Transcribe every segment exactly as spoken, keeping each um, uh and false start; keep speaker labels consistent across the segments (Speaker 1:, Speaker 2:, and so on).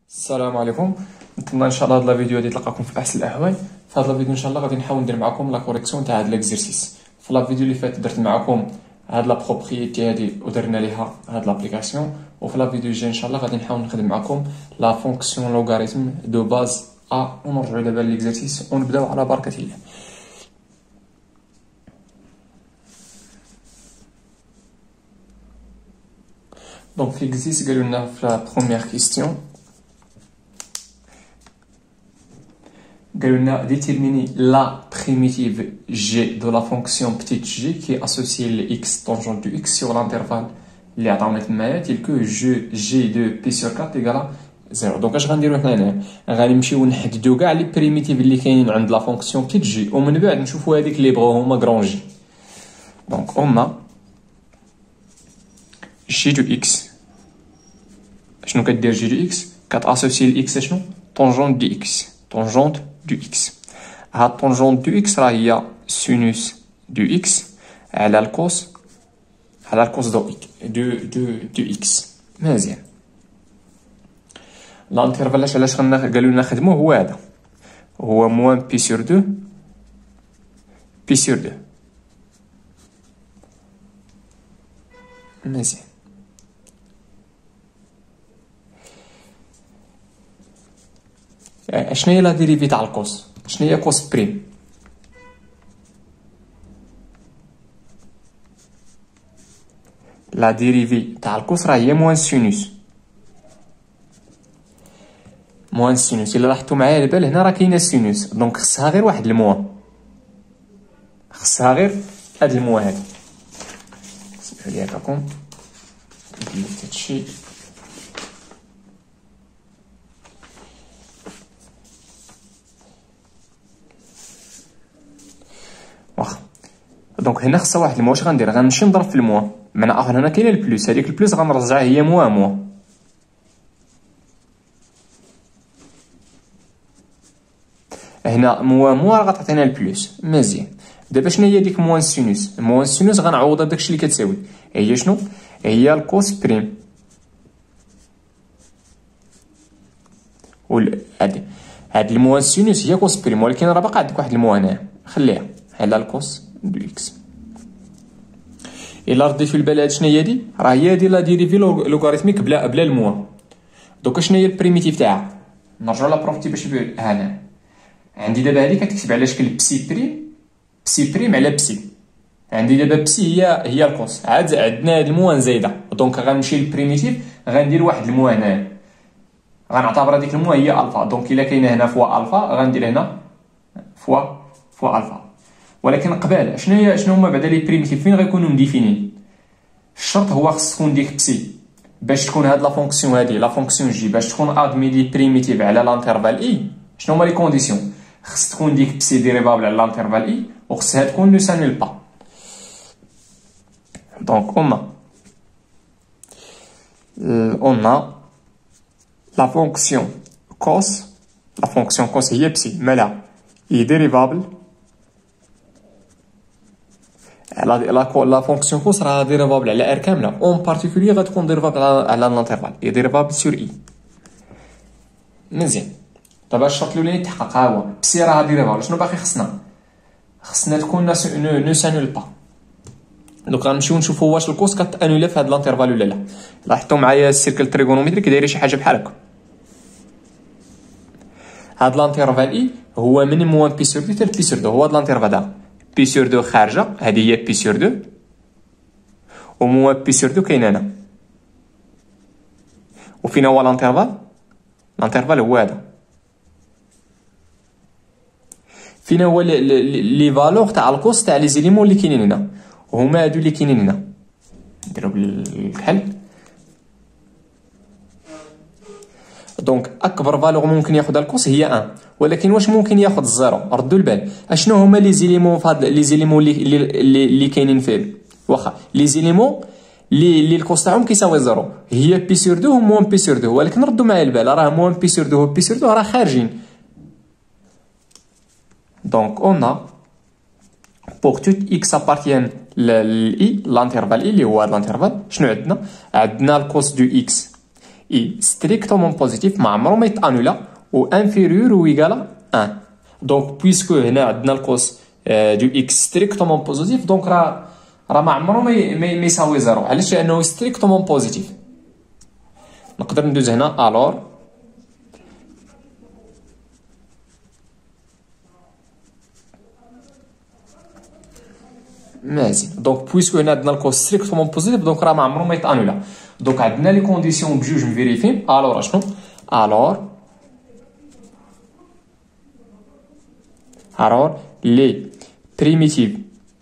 Speaker 1: السلام عليكم. نتمنى ان شاء الله هاد لا فيديو غادي تلقاكم في احسن الاحوال. في هاد لا فيديو ان شاء الله غادي نحاول ندير معكم لا كوريكسيون تاع هاد ليكزيرسيس. في لا فيديو اللي فات درت معكم هاد لا بروبريتي هادي ودرنا ليها هاد لابليكاسيون، وفي لا فيديو الجاي ان شاء الله غادي نحاول نخدم معكم لا فونكسيون لوغاريتم دو باز ا. ونرجعوا دابا ليكزيرسيس ونبداو على بركه الله. دونك في ليكزيرسيس قالوا لنا في لا بروميير كيستيون قالوا déterminer la primitive g de la fonction petite g qui est associée à x tangente de x sur l'intervalle اللي عطاونا تمايا tel que g g de p sur quatre égale à zéro. دونك اش غنديرو حنا هنا؟ غنمشيو نحددو كاع لي بريميتيف اللي كاينين عند لا فونكسيون بتيت جي، ومن بعد نشوفو هذيك اللي بغاو هما كرون جي. دونك اون جي دو اكس شنو كدير جي دو اكس؟ كتاسوسي لاكس شنو؟ طونجونت دي اكس، طونجونت دو x. هاد طونجونت دو x راه هي سينوس دو x على الكوس على الكوس دو دو دو دو x. مزيان. الانترفال علاش علاش قالوا لنا نخدموه هو هذا، هو موان بي سور دو بي سور دو. مزيان. شنو هي لا ديريفي تاع الكوس؟ شنو هي كوس بريم؟ لا ديريفي تاع الكوس راه هي موان سينوس، موان سينوس. الا لاحظتوا معايا البال هنا راه كاينه سينوس، دونك خصها غير واحد الموان، خصها غير هاد الموان هادي. سمحوا لي هكاكم كنت هادشي. واخا دونك هنا خصها واحد الموا. واش غندير؟ غنمشي نضرب في الموا، معنى اخر هنا كاينه البلوس، هذيك البلوس غنرجعها هي موا موا. هنا موا موا راه غتعطينا البلوس. مزيان. دابا شنو هي ديك موان سينوس؟ موان سينوس غنعوضها بداكشي اللي كتساوي، هي شنو؟ هي الكوس بريم. وال هادي هاد الموان سينوس هي كوس بريم، ولكن راه باقا عندك واحد الموا هنايا، خليها على الكوس دو اكس. الا رديتو البال هاد شنو هي هادي؟ راه هي هادي لا ديريفي لوغاريتميك بلا بلا الموا. دوكا شنو هي البريميتيف تاعها؟ نرجعو لا بروبرتي باش هنا عندي دابا هادي كتكتب على شكل بسي بريم، بسي بريم على بسي. عندي دابا بسي هي هي الكوس، عاد عندنا هاد الموا زايده، دونك غنمشي للبريميتيف غندير واحد الموا هنايا، غنعتبر هذيك الموا هي الفا. دونك الا كاينه هنا فوا الفا غندير هنا فوا فوا الفا. ولكن قبل شنو هي شنو هما بعدا لي بريميتيف فين غيكونوا مديفينين؟ الشرط هو خص تكون ديك بسي باش تكون هاد لا فونكسيون هادي لا فونكسيون جي باش تكون ادمي لي بريميتيف على لانترفال اي. شنو هما لي كونديسيون؟ خص تكون ديك بسي ديريفابل على لانترفال اي، وخصها تكون لو سانول با. دونك اون اون لا فونكسيون كوس، لا فونكسيون كوس هي بسي مالها هي ديريفابل على لا لا فونكسيون كوس راه ديريفابل على ار كامله، اون بارتيكولير غتكون ديريفابل على لانترفال هي ديريفابل سور اي. مزيان. دابا الشرط الاولاني تحقق، ها هو بسي راه ديريفابل. شنو باقي خصنا؟ خصنا تكون نو سانول با. دونك غنمشيو نشوفو واش الكوس كتانولا في هاد لانترفال ولا لا. لاحظتو معايا السيركل تريغونومتريك داير شي حاجه بحال هكا. هاد لانترفال اي هو من موان بي سور دو حتى بي سور دو، هو هاد لانترفال دا بي سور دو خارجه، هادي هي بي سور دو، و موان بي سور دو كاين هنا. وفين هو لانترفال؟ لانترفال هو هذا. فين هو لي فالور تاع الكوس تاع لي زيليمون اللي كاينين هنا؟ هما هادو اللي كاينين هنا. نديرو بالكحل. دونك اكبر فالور ممكن ياخذها الكوس هي واحد، ولكن واش ممكن ياخذ الزيرو؟ ردوا البال اشنو هما لي زيليمون فهاد لي زيليمون اللي اللي, اللي كاينين فيه. واخا لي زيليمون اللي اللي الكوس تاعهم كيساوي زيرو هي بي سور دو و موان بي سور دو، ولكن ردوا معايا البال راه موان بي سور دو و بي سور دو راه خارجين. دونك اون pour tout x appartient ل i l'intervalle i اللي هو هاد l'intervalle. شنو عندنا؟ عندنا الكوس دو x اي ستريكتومون بوزيتيف ما عمرو ما يتانولا و انفيريور و ايكالا واحد. دونك بويسكو هنا عندنا الكوس دو اكس ستريكتومون بوزيتيف دونك راه راه ما عمرو ما يساوي زيرو. علاش؟ لانه ستريكتومون بوزيتيف. نقدر ندوز هنا الور مزيان. دونك بويسكو هنا عندنا الكوس ستريكتومون بوزيتيف دونك راه ما عمرو ما يتانولا. دونك عندنا لي كونديسيون بجوج مفيريفين. الور اشنو؟ الور الور لي بريميتيف.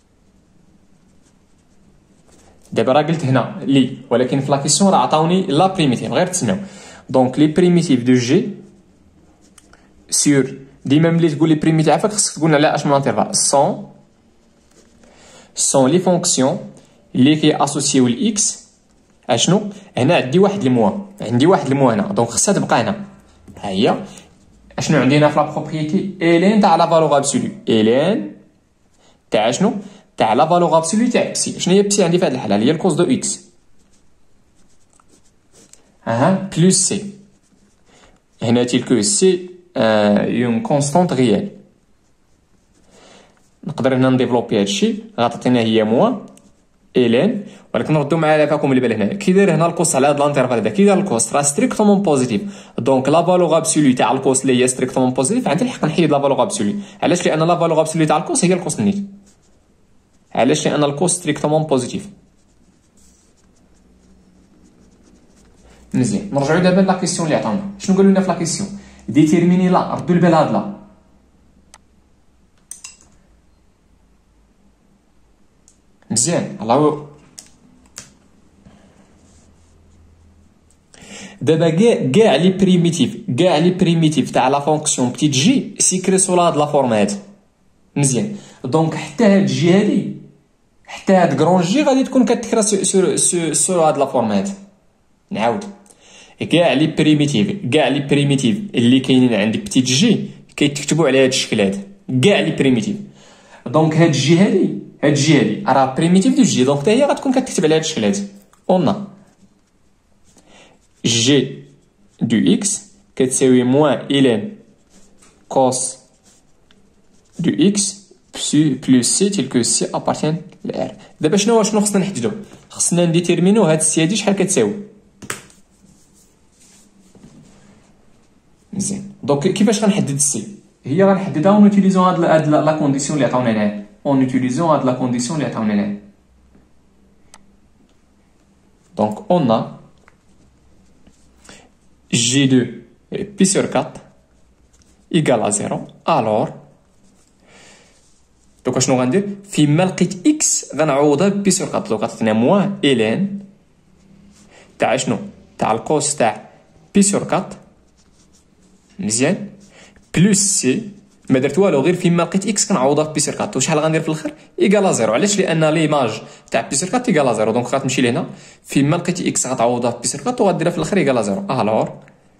Speaker 1: دابا راه قلت هنا لي ولكن في لا كيسيون راه عطاوني لا بريميتيف غير تسمعوا. دونك لي بريميتيف دو جي سور ديما ملي تقول لي بريميتيف عافاك خصك تقول على اش من انترفال سون سون لي فونكسيون اللي كي اسوسيو الاكس اشنو. هنا عندي واحد الموا عندي واحد الموا هنا دونك خصها تبقى هنا. ها هي اشنو عندنا في لا بروبريتي الين تاع لا فالور ابسولو الين تاع شنو تاع لا فالور ابسولو تاع بسي. شنو هي بسي عندي في هذه الحاله هي الكوز دو اكس اها بلس سي. هنا تلك سي اون كونستانت ريال. نقدر هنا نديفلوبي هادشي غتعطينا هي موا الين ولكن نردو معايا فاكم البال هنا كي داير هنا الكوست على هاد الانترفال هذا كي داير الكوست راه ستريكتومون بوزيتيف. دونك لا فالور ابسولو تاع الكوست اللي هي ستريكتومون بوزيتيف عندي الحق نحيد لا فالور ابسولو. علاش؟ لان لا فالور ابسولو تاع الكوست هي الكوست نيت. علاش؟ لان الكوست ستريكتومون بوزيتيف. مزيان نرجعو دابا لا كيسيون اللي عطاونا. شنو قالوا لنا في لا كيسيون؟ ديتيرميني لا ردوا البال هاد لا مزيان. الله دابا كاع كاع لي بريميتيف كاع لي بريميتيف تاع لا فونكسيون بتيت جي سيكريسو لا هاد لا فورم هادي مزيان. دونك حتى هاد جي هادي حتى هاد كرون جي غادي تكون كتكرا سور سور سور هاد لا فورم هادي. نعاود كاع لي بريميتيف كاع لي بريميتيف اللي كاينين عند بتيت جي كيتكتبوا على هاد الشكل هذا كاع لي بريميتيف. دونك هاد جي هادي هاد جي هادي راه بريميتيف دو جي دونك حتى هي غتكون كتكتب على هاد الشكل هذا. اون جي دو اكس كتساوي موان الين كوس دو اكس بلس سي تلك سي ابارتين لار. دابا شنو شنو خصنا نحددو؟ خصنا نديتيرمينو هاد السي هادي شحال كتساوي. مزيان. دونك كيفاش غنحدد السي؟ هي غنحددها اون اوتيليزون هاد هاد لا كونديسيون اللي عطاونا هنا اون اوتيليزون هاد لا كونديسيون اللي عطاونا هنا. دونك اون جي دو بي sur quatre égale à zéro. alors دوكا شنو غندير؟ فيما لقيت اكس غنعوضها بي sur quatre. دوكا عطينا موان الين تاع شنو تاع الكوس تاع بي sur quatre مزيان بلس سي ما درت والو غير فيما لقيت اكس كنعوضها بي sur quatre. وشحال غندير في الاخر؟ ايكال زيرو. علاش؟ لان ليماج تاع بي sur quatre ايكال زيرو. دونك غتمشي لهنا فيما لقيت اكس غتعوضها بي sur quatre وغديرها في الاخر ايكال زيرو. الوغ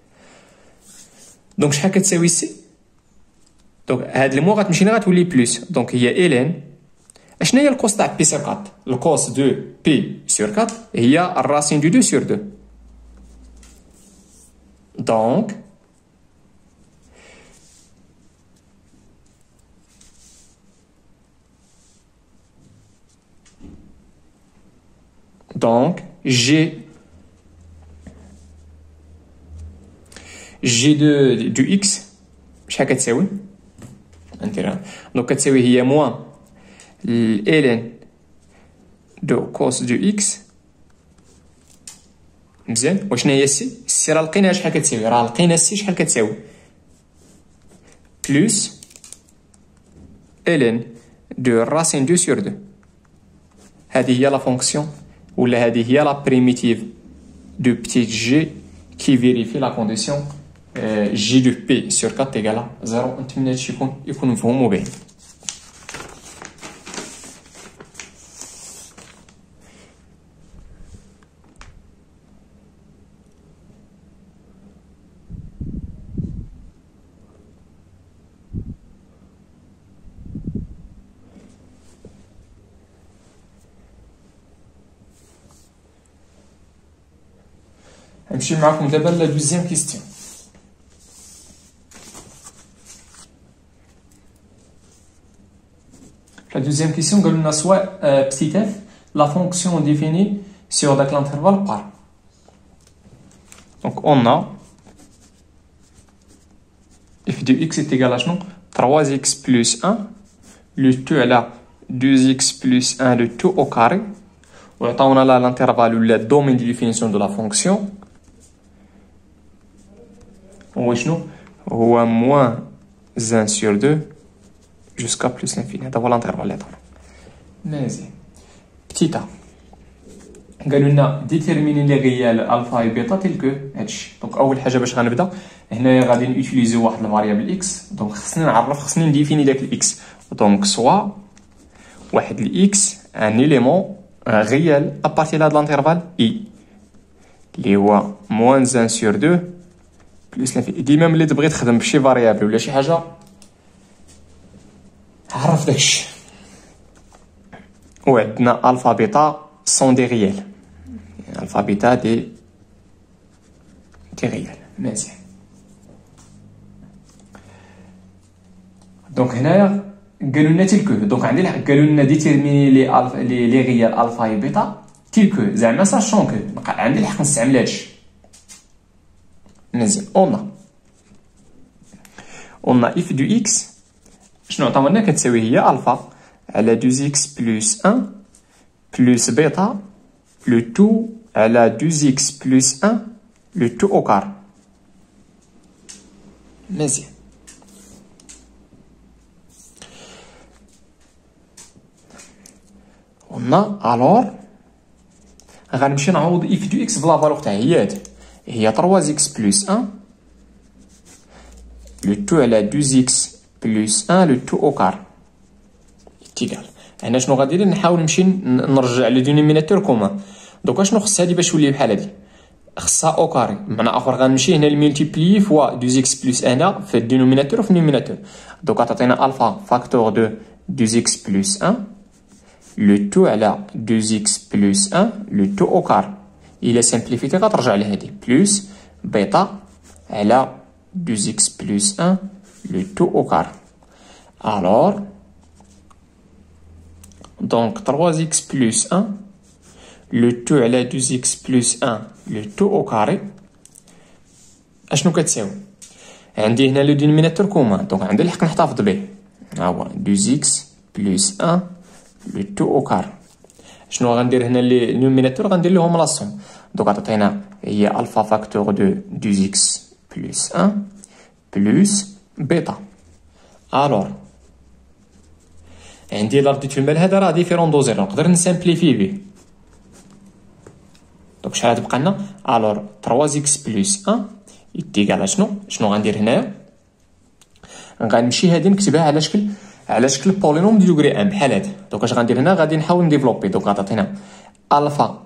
Speaker 1: دونك شحال كتساوي سي؟ دونك هاد المو غتمشي لنا غتولي بلس. دونك هي الين اشنا هي الكوس تاع بي sur quatre؟ الكوس دو بي sur quatre هي الراسين دو دو sur deux. دونك دونك جي جي دو دو اكس شحال كتساوي؟ نديرها دونك كتساوي هي موان الين دو كوس دو اكس مزيان. وشنا هي السي؟ السي راه لقيناها شحال كتساوي. راه لقينا السي شحال كتساوي بلس الين دو راسين دو سور دو. هذه هي لا فونكسيون ولا هذه هي لا بريميتيف دو بتيت جي كي فيريفي لا كونديسيون جي دو بي sur quatre égale زيرو. نتمنى هادشي يكون يكون مفهوم وباين. نمشي معكم دابا لا دوزيام كيستيون. La deuxième question, on a soit euh, petit f, la fonction définie sur l'intervalle par. Donc on a f de x est égal à trois x plus un, le tout à la deux x plus un, le tout au carré. On a là l'intervalle ou le domaine de définition de la fonction. On voit moins un sur deux. Jusqu'à plus l'infini. هذا l'intervalle هذا. مزيان. Petit a. قالوا لنا ديتيرميني لي غيال الفا و بيتا تيل كو هادشي. دونك اول حاجه باش غنبدا هنايا غادي نوتيليزيو واحد الفاريابل اكس. دونك خصني نعرف خصني نديفيني داك الاكس. دونك سوا واحد الاكس ان اليمون غيال ابارتي لهاد الانترفال اي اللي هو موان واحد سور دو بلس l'infini. ديما ملي تبغي تخدم بشي فاريابل ولا شي حاجه عرف داكشي. وعندنا الفا بيتا سون دي ريال، الفا بيتا دي دي ريال. مزيان. دونك هنايا قالوا لنا تيل كو. دونك عندي قالوا لنا ديتيرميني لي الفا لي لي ريال الفا و بيتا تيل كو، زعما ساشون كو عندي الحق نستعمل هادشي. مزيان. اون اون اف دو اكس شنو عطاونا كتساوي هي الفا على deux x plus un plus بيتا le tout على deux x plus un le tout au carré. مزيان. قلنا الور غنمشي نعوض اف دو اكس بلا فالور تاعها هي هادي، هي trois x plus un le tout على deux x plus un le tout au carré اتيكال. هنا شنو غادي ندير؟ نحاول نمشي نرجع لو دينوميناتور كومان. دوكا شنو خص هادي باش تولي بحال هادي؟ خصها او كاري. بمعنى اخر غنمشي هنا الملتيبلي فوا deux x بلس un في الدينوميناتور وفي النوميناتور. دوكا تعطينا الفا فاكتور دو deux x بلس un لو تو على deux x بلس un لو تو او كاري. الى سامبليفيتي غترجع لهادي بلس بيتا على deux x بلس un le tout au carré. Alors, donc trois x plus un, le tout à la deux x plus un, le tout au carré. اشنو كتساوي؟ عندي هنا لو دينوميناتور كومان، دونك عندي الحق نحتفظ به. ها هو deux x plus un, le tout au carré. شنو غندير هنا لي نوميناتور؟ غندير لهم لاسوم. دونك عطينا هي الفا فاكتور دو deux x plus un بلس بيتا. الور عندي لا رديت في المال هذا راه ديفيرون دو زيرو، نقدر نسامبليفي به. دونك شحال غتبقى لنا؟ الور trois x بلس un يتيكال شنو؟ شنو غندير هنايا؟ غنمشي هادي نكتبها على شكل على شكل بولينوم دي دوغري واحد بحال هادي. دونك اش غندير هنا؟ غادي نحاول نديفلوبي. دونك غتعطينا الفا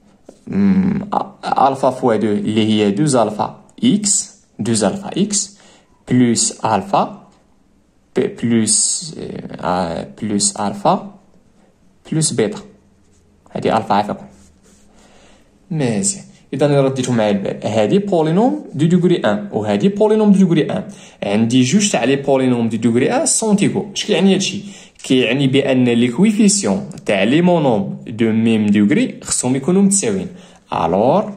Speaker 1: الفا فوا دو اللي هي دوز الفا اكس دوز الفا اكس بلس الفا بلس بلس الفا بلس بيتا. هادي الفا عافاكم. مزيان. اذا انا رديتو معايا البال، هادي بولينوم دو دوغري واحد وهادي بولينوم دو دوغري واحد. عندي جوج تاع لي بولينوم دو دوغري واحد سونتيغو. اش كيعني هادشي؟ كيعني بان لي كويفيسيون تاع لي مونوم دو ميم دوغري خصهم يكونوا متساويين. الور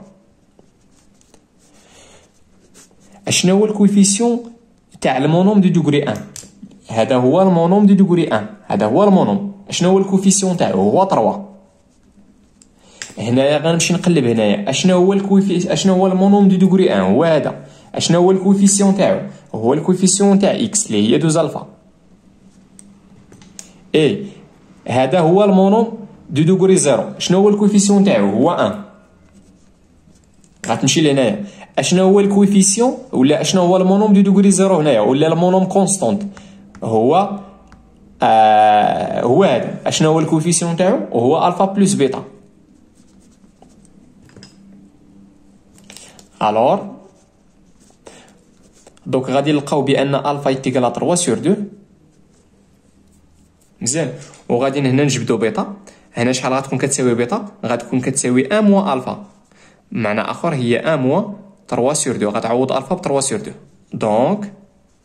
Speaker 1: اشنو هو الكويفيسيون تاع المونوم دو دوغري واحد؟ هذا هو المونوم دو دوغري واحد، هذا هو المونوم. اشنو هو الكويفيسيون تاعو؟ هو ثلاثة. هنايا غنمشي نقلب هنايا اشنو هو الكويفي اشنو هو المونوم دو دوغري واحد؟ هو هذا. اشنو هو الكويفيسيون تاعو؟ هو الكويفيسيون تاع اكس اللي هي دوز الفا. اي هذا هو المونوم دو دوغري زيرو. شنو هو الكويفيسيون تاعو؟ هو واحد. غتمشي لهنايا اشنو هو الكويفيسيون ولا اشنو هو المونوم دو دوغري زيرو هنايا ولا المونوم كونستانت؟ هو آه هو هذا. اشنو هو الكويفيسيون تاعو؟ هو الفا بلس بيتا. الور دونك غادي نلقاو بان الفا يتيكال trois سور deux. مزيان. وغادي هنا نجبدو بيتا. هنا شحال غتكون كتساوي بيتا؟ غتكون كتساوي واحد موان الفا. بمعنى اخر هي ان موان ثلاثة سور اثنين. غتعوض الفا ب ثلاثة سور اثنين. دونك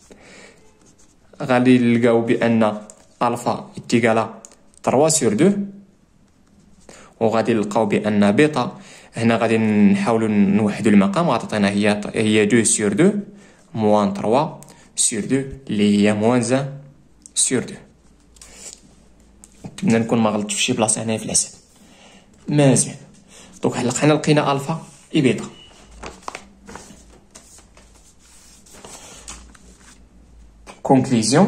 Speaker 1: غادي نلقاو بان الفا اتيكالا ثلاثة سور اثنين، وغادي نلقاو بان بيتا هنا غادي نحاولوا نوحدوا المقام. غتعطينا هي هي اثنين سور اثنين موان ثلاثة سور اثنين اللي هي موان واحد سور اثنين. نتمنى نكون ما غلطتش في شي بلاصه هنايا في الحساب. مزيان. دونك حنا لقينا الفا اي بيتا. Conclusion.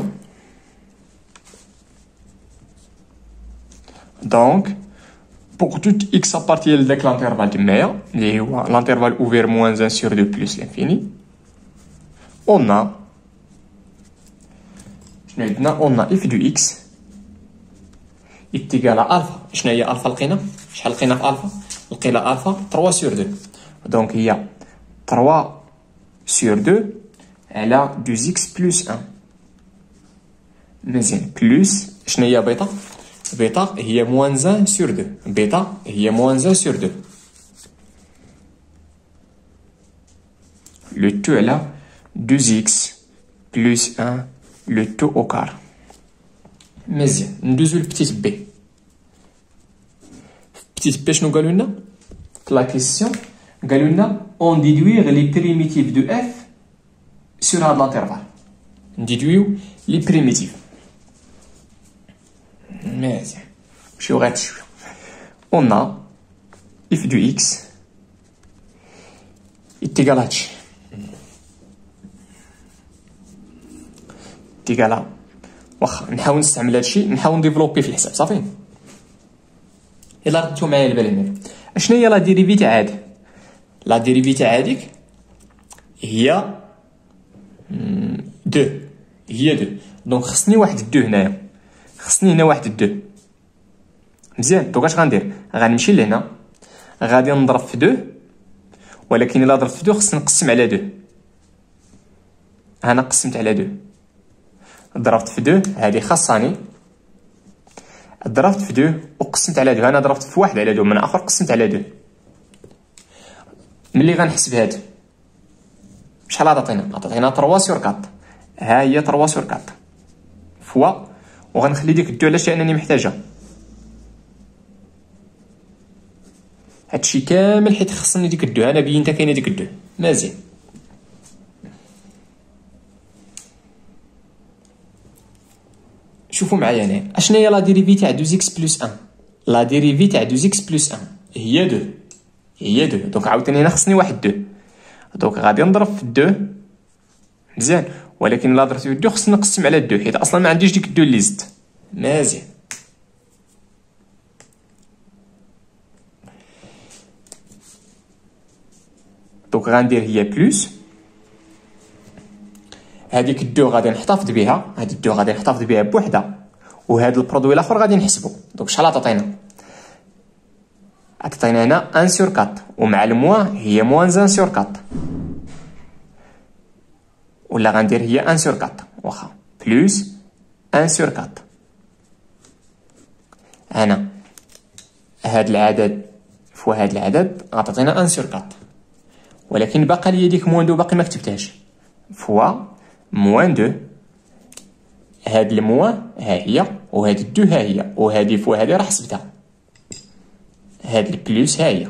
Speaker 1: Donc, pour tout x appartiennent de l'intervalle de Meyer, l'intervalle ouvert moins un sur deux plus l'infini, on a, on a f de x est égal à alpha. شنو هي alpha لقينا؟ شحال لقينا في alpha؟ لقينا alpha ثلاثة sur deux. Donc il y a ثلاثة sur deux على deux x plus un. مزيان. بلوس شنو هي بيتا؟ بيتا هي موان واحد سور اثنين. بيتا هي موان واحد سور اثنين. لو تو على deux x plus un لو تو او كار. مزيان. ندوزو لبتيت بي. بتيت بي شنو قالوا لنا؟ في لا كيسيون قالوا لنا اون ديدويغ لي بريميتيف دو اف سور هاد لانترفال. نديدويو لي بريميتيف. مزيان. نمشيو غير شويه. اون ا اف دو اكس ايتيكال هادشي ايتيكال. واخا نحاول نستعمل هادشي، نحاول نديفلوبي في الحساب. صافي. الا ردتو معايا البال هنا، اشنو هي لا ديريفي تاع هادي؟ لا ديريفي تاع هاديك هي دو. هي دو. دونك خصني واحد دو هنايا، خصني هنا واحد دو. مزيان. دونك اش غندير؟ غنمشي لهنا، غادي نضرب في دو، ولكن الا ضربت في دو خصني نقسم على دو. انا قسمت على دو، ضربت في دو هادي خاصاني، ضربت في دو وقسمت على دو. انا ضربت في واحد على دو، من اخر قسمت على دو. ملي غنحسب هاد شحال عطاتينا؟ عطاتينا ثلاثة سور أربعة. ها هي ثلاثة سور أربعة فوا، وغنخلي ديك الدو علاش؟ لانني محتاجها. هادشي كامل حيت خصني ديك الدو. انا بينتا كاينه ديك الدو. مزيان. شوفوا معايا هنا اشنا هي لا ديريفي تاع deux x بلس واحد. لا ديريفي تاع deux x بلس واحد هي دو. هي دو. دونك عاوتاني هنا خصني واحد دو. دونك غادي نضرب في دو. مزيان. ولكن الا ضربت في دو خصني نقسم على دو حيت اصلا ما عنديش ديك الدو اللي زدت. مزيان. دونك غندير هي بلوس هذيك الدو غادي نحتفظ بها. هذه الدو غادي نحتفظ بها بوحده، وهذا البرودوي الاخر غادي نحسبو. دونك شحال عطاتينا؟ عطاتينا هنا واحد سور أربعة، ومع الموان هي موان واحد سور أربعة، ولا غندير هي واحد سور أربعة واخا بلوس واحد سور أربعة. هنا هاد العدد فوا هاد العدد عطاتينا واحد سور أربعة، ولكن باقا ليا ديك موان دو باقي ما كتبتهاش. فوا موان دو، هاد الموان ها هي، وهاد الدو ها هي، وهادي فوا هادي راه حسبتها. هاد البلوس ها هي.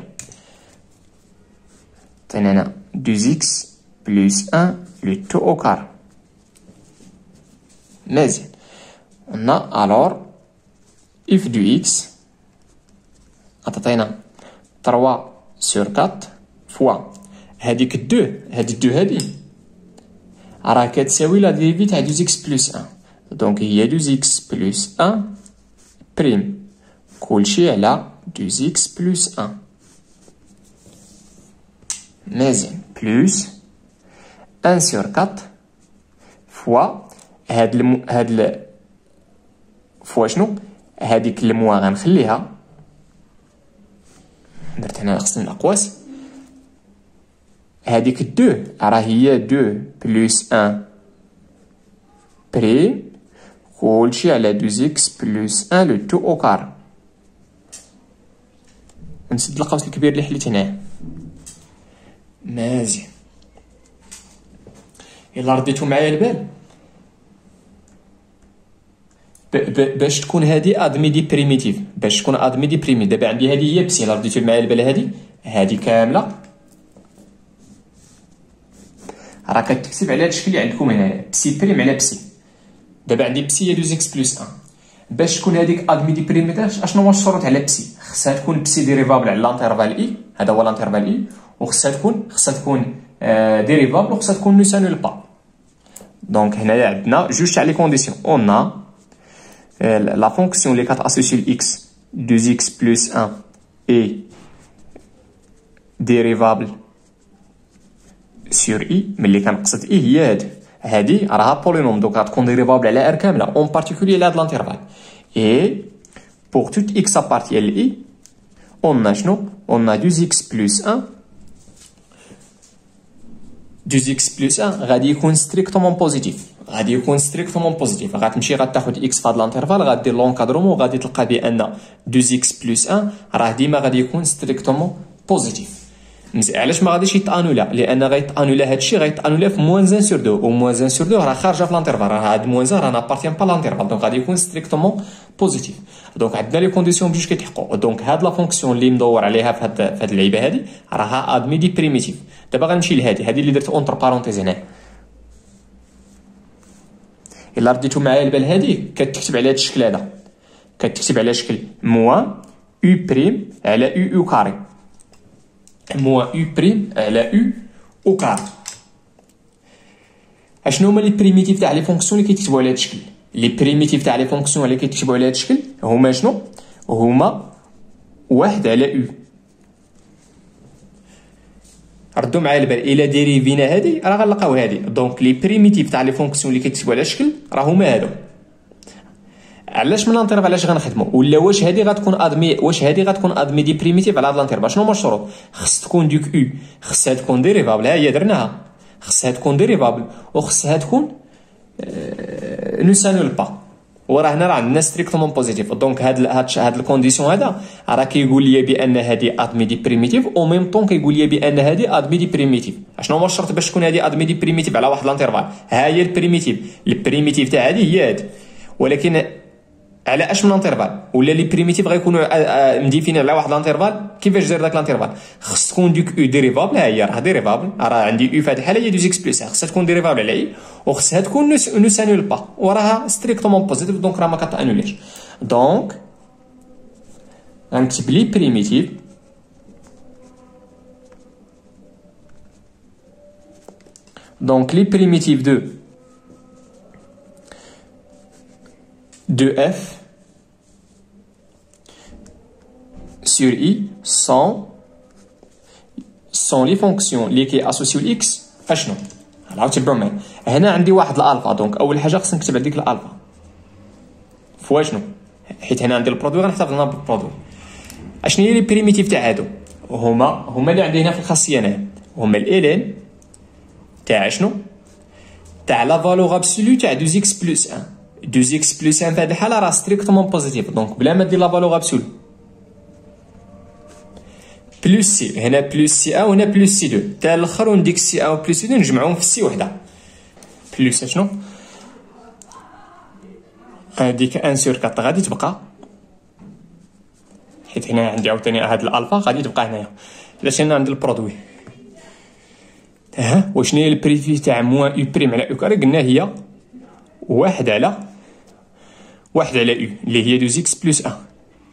Speaker 1: عطينا هنا deux x plus un le tout au carré. مزيان. on a alors f de x عطاتينا ثلاثة sur أربعة فوا هاديك الدو، هادي الدو هادي راه كتساوي لا ديريفي تاع deux x بلس واحد. دونك هي deux x بلس واحد بريم كلشي على deux x بلس واحد. مزيان. بلس واحد سور أربعة فوا هاد الم... هاد ال... فوا شنو؟ هاديك الموا غنخليها، درت هنا خصني الاقواس. هاديك دو راه هي دو بلس واحد بريم كلشي على deux x بلس واحد لو تو او كار. نسد القوس الكبير اللي حليت هنايا. مزيان. الا رديتو معايا البال باش تكون هادي ادمي دي بريميتيف، باش تكون ادمي دي بريمي. دابا عندي هادي هي بسي، الا رديتو معايا البال هادي هادي كامله راه كتكتب على هاد الشكل اللي عندكم هنايا بسي بريم على بسي. دابا عندي بسي هي دوز اكس بلس واحد. باش تكون هذيك ادمي دي بريميتيف اشنو هو الشروط على بسي؟ خصها تكون بسي ديريفابل على لانترفال اي، هذا هو لانترفال اي، وخصها تكون خصها تكون آه ديريفابل وخصها تكون نو سانول با. دونك هنايا عندنا جوج تاع لي كونديسيون. اون لا فونكسيون اللي كتاسوسي الاكس دوز اكس بلس واحد اي ديريفابل سور اي، ملي كنقصد اي هي هادي هادي راها بولينوم، دونك غتكون ديريفابل على ار كامله اون بارتيكولي على هاد لانترفال. اي بور توت اكس ابارتيان لاي اون شنو؟ اون دوز اكس بلس واحد دوز اكس بلس واحد غادي يكون ستريكتومون بوزيتيف، غادي يكون ستريكتومون بوزيتيف. غتمشي غتاخد اكس في هاد لانترفال غادير لونكادرومون وغادي تلقى بان دوز اكس بلس واحد راه ديما غادي يكون ستريكتومون بوزيتيف. مزيان. علاش ما غاديش يتانولا؟ لان غيتانولا هادشي غيتانولا في موان واحد سور دو، و موان واحد سور دو راه خارجه في لانترفال، راه هاد موان واحد راه نابارتيان با لانترفال، دونك غادي يكون ستريكتومون بوزيتيف. دونك عندنا لي كونديسيون بجوج كيتحققوا. دونك هاد لا فونكسيون اللي مدور عليها في هاد في هاد اللعيبه هادي راها ادمي دي بريميتيف. دابا غنمشي لهادي هادي اللي درت اونتر بارونتيز هنا. الا رديتو معايا البال هادي كتكتب على هاد الشكل هذا، كتكتب على شكل موان يو بريم على يو يو كاري، موان يو بريم على يو او كاري. اشنو هما لي بريميتيف تاع لي فونكسيون اللي كيتكتبوا على هاد الشكل؟ لي بريميتيف تاع لي فونكسيون اللي كيتكتبوا على هاد الشكل هما شنو؟ هما واحد على يو. ردوا معايا البال الا ديريفينا هادي راه غنلقاو هادي. دونك لي بريميتيف تاع لي فونكسيون اللي كيتكتبوا على الشكل راه هما هادو. علاش من لانترفال علاش غنخدموا؟ ولا واش هادي غتكون ادمي، واش هادي غتكون ادمي دي بريميتيف على هاد لانترفال؟ شنو هما الشروط؟ خص تكون دوك يو خصها تكون ديريفابل، ها هي درناها، خصها تكون ديريفابل وخصها تكون أه نو سانول با، وراه هنا راه عندنا ستريكتومون بوزيتيف. دونك هاد هاد هاد الكونديسيون هذا راه كيقول لي بان هادي ادمي دي بريميتيف او ميم طون كيقول لي بان هادي ادمي دي بريميتيف. اشنو هو الشرط باش تكون هادي ادمي دي بريميتيف على واحد لانترفال؟ ها هي البريميتيف، البريميتيف تاع هادي هي هادي، ولكن على اش من لانترفال؟ ولا لي بريميتيف غيكونوا مديفين على واحد لانترفال. كيفاش داير داك لانترفال؟ خص تكون ديك او ديريفابل، ها هي راه ديريفابل، راه عندي او في هذه الحاله هي دوز اكس بلس، خصها تكون ديريفابل على اي وخصها تكون نو سانول با، وراها ستريكتومون بوزيتيف، دونك راه ما كتانوليش. دونك غنكتب لي بريميتيف دونك لي بريميتيف دو de f sur i sont sont les fonctions اللي كي اسوسيو الاكس اشنو؟ راه تبعوا معايا. هنا عندي واحد الالفا، دونك اول حاجه خصني نكتب هذيك الالفا فوا شنو، حيت هنا عندي البرودوي غنحتفظ لنا بالبرودوي. اشنو هي لي بريميتيف تاع هادو؟ هما هما اللي عندي هنا في الخاصيه هنا، هما الالين تاع شنو؟ تاع لا فالور ابسولو تاع دوز اكس بلس واحد. دوز اكس بلس واحد في هذه الحاله راه ستريكتومون بوزيتيف، دونك بلا ما دير لا فالور ابسولو. بلس سي هنا بلس سي ا وهنا بلس سي دو تاع الاخر، ونديك سي ا و بلس سي دو نجمعوهم في سي وحده بلس شنو؟ هذيك ان سور كات غادي تبقى، حيت هنا عندي عاوتاني هاد الالفا غادي تبقى هنايا. علاش هنا عندي البرودوي ها وشنو هي البريفي تاع موان يو بريم على يو كاري؟ قلنا هي واحد على واحد على يو اللي هي دوز اكس بلس واحد.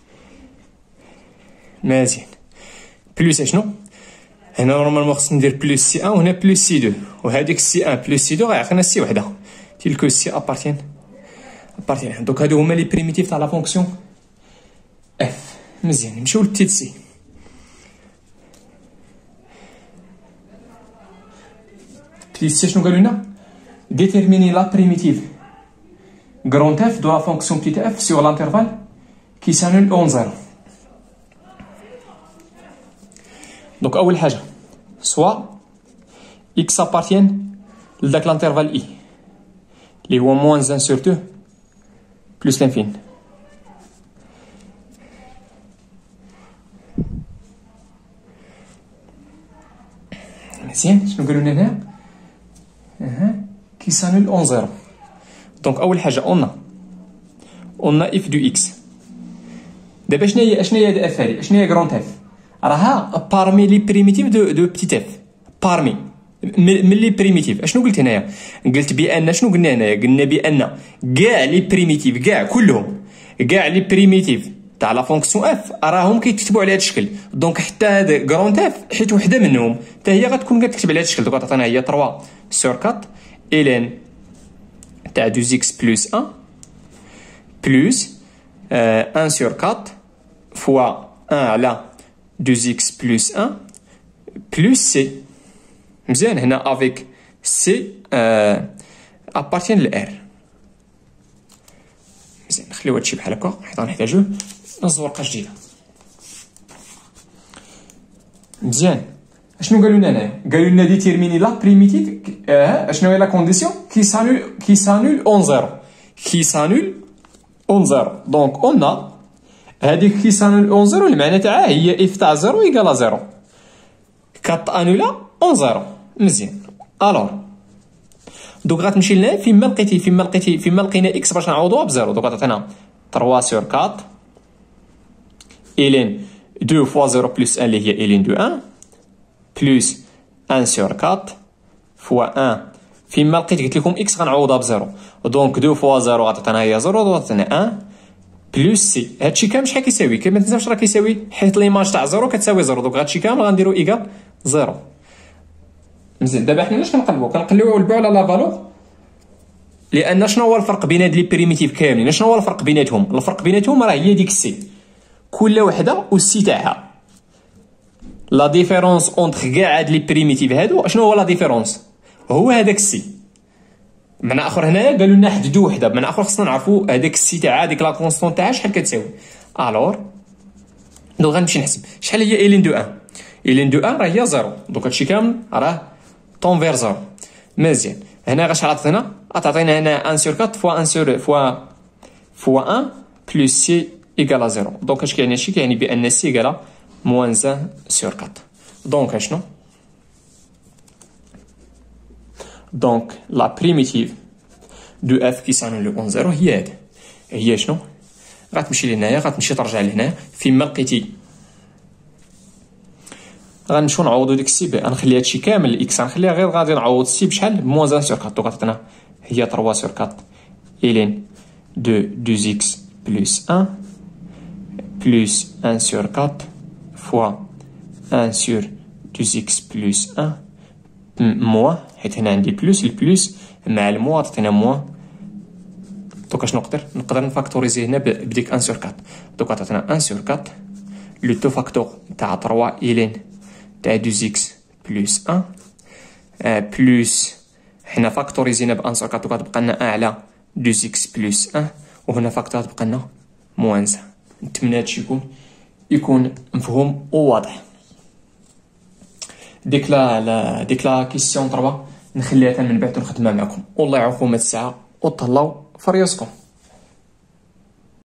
Speaker 1: مزيان. بلس شنو؟ هنا نورمالمون خصني ندير بلس سي واحد وهنا بلس سي دو، وهذيك سي واحد بلس سي دو غيعطينا سي وحده تلك سي ابارتين ابارتين. دونك هادو هما لي بريميتيف تاع لا فونكسيون اف. مزيان نمشيو للتيت سي. تيت سي شنو قالوا لنا؟ déterminer la primitive grand f de la fonction petite f sur l'intervalle qui s'annule en zéro. Donc أول حاجة soit x appartient لذاك l'intervalle i اللي هو moins un sur deux plus l'infini. مزيان. شنو قالوا لنا هنا؟ اها كي سانول اون زيرو. دونك اول حاجه قلنا قلنا اف دو اكس. دابا شنو هي شنو هي اف هادي؟ شنو هي كرونت اف؟ راها بارمي لي بريميتيف دو دو بتيت اف. بارمي من لي بريميتيف. اشنو قلت هنايا؟ قلت بان شنو قلنا هنايا؟ قلنا بان كاع لي بريميتيف كاع كلهم كاع لي بريميتيف تاع لا فونكسيون اف راهم كيتكتبوا على هذا الشكل. دونك حتى هذا كرونت اف حيت وحده منهم حتى هي غتكون كتكتب على هذا الشكل. دونك عطينا هي ثلاثة سور أربعة الين تاع اثنين اكس بلس واحد بلس واحد سور أربعة فوا واحد على اثنين اكس بلس واحد بلس سي. مزيان. هنا افيك سي ابارتين لار. مزيان نخليو هادشي بحال هكا حيت غنحتاجوه نص ورقه جديده. مزيان. اشنو قالوا لنا هنايا؟ قالوا لنا ديتيرميني لا بريميتيف. اه اشنو هي لا كونديسيون؟ كي سانول كي سانول اون زيرو. كي سانول اون زيرو. دونك قلنا هذيك كي سانول اون زيرو المعنى تاعها هي اف تاع زيرو ايكالا زيرو. كات انولا اون زيرو. مزيان. الوغ دوك غتمشي لنا فيما لقيتي فيما لقيتي فيما لقينا اكس باش نعوضوها بزيرو. دوك غتعطينا ثلاثة سور أربعة الين اثنين فوا زيرو بلس واحد اللي هي الين دو واحد بلس واحد سور أربعة فوا واحد. فيما لقيت قلت لكم اكس غنعوضها بزيرو. دونك اثنين فوا زيرو غتعطينا هي زيرو. دونك غتعطينا واحد بلس سي. هادشي كامل شحال كيساوي؟ كما تنساوش راه كيساوي حيت ليماج تاع زيرو كتساوي زيرو. دونك هادشي كامل غنديرو ايكال زيرو. مزيان. دابا حنا علاش كنقلبو؟ كنقلبو على لا فالور لان شنو هو الفرق بين هاد لي بريميتيف كاملين؟ شنو هو الفرق بيناتهم؟ الفرق بيناتهم راه هي ديك السي كل وحده والسي تاعها. لا ديفيرونس اونتر كاع هاد لي بريميتيف هادو شنو هو لا ديفيرونس؟ هو هذاك السي. بمعنى اخر هنايا قالوا لنا حددوا وحده. بمعنى اخر خصنا نعرفوا هذاك السي تاعها هذيك لا كونستون تاعها شحال كتساوي. الور دونك غنمشي نحسب شحال هي الين دو واحد. الين دو واحد راه هي زيرو. دونك هادشي كامل راه طون فير زيرو. مزيان. هنا غاش عطينا غتعطينا هنا واحد سور أربعة فوا واحد سور فوا فوا واحد بلس سي ايكالا زيرو. دونك اش كيعني هادشي؟ كيعني بان سي ايكالا موان واحد سور أربعة. دونك اشنو؟ دونك لا بريميتيف دو اف كي سانول اون زيرو هي هاد. هي شنو؟ غتمشي لهنايا غتمشي ترجع لهنايا فيما لقيتي غنمشيو نعوضو ديك السي بي. غنخلي هادشي كامل الاكس غنخليها غير غادي نعوض السي بشحال؟ بموان واحد سور أربعة. دونك عطاتنا هي ثلاثة سور أربعة الين دو اثنين اكس بلس واحد بلس واحد سور أربعة فوا واحد سور اثنين اكس بلس واحد موا حيت هنا عندي بلس البلس مع الموا عطينا موا. دونك اشنو نقدر نقدر نفاكتوريزي هنا بديك واحد سور أربعة. دونك عطاتنا واحد سور أربعة لو تو فاكتور تاع ثلاثة الين تاع اثنين اكس بلس واحد بلس حنا فاكتوريزينا ب واحد سور أربعة. دونك غتبقى لنا واحد على اثنين اكس بلس واحد وهنا فاكتور تبقى لنا موان واحد. نتمنى هادشي يكون يكون مفهوم وواضح. ديك لا ديك لا كيسيون ثلاثة نخليها من بعد ونخدمها معكم. والله يعاونكم هاد الساعه وتهلاو في رياسكم.